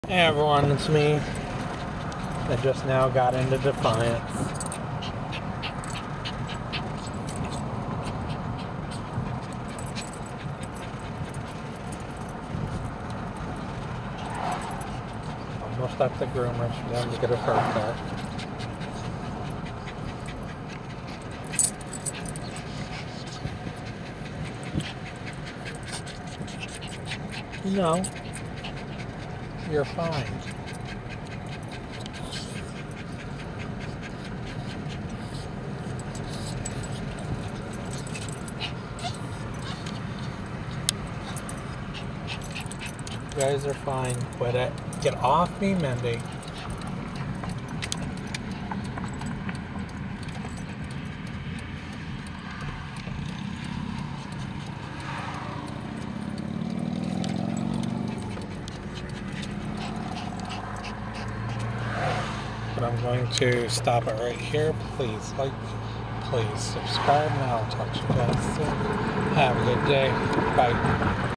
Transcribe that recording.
Hey everyone, it's me. I just now got into Defiance. Almost at the groomer. She's going to get a haircut. No, you're fine. You guys are fine. Quit it. Get off me, Mindy. But I'm going to stop it right here. Please like, please subscribe, and I'll talk to you guys soon. Have a good day. Bye.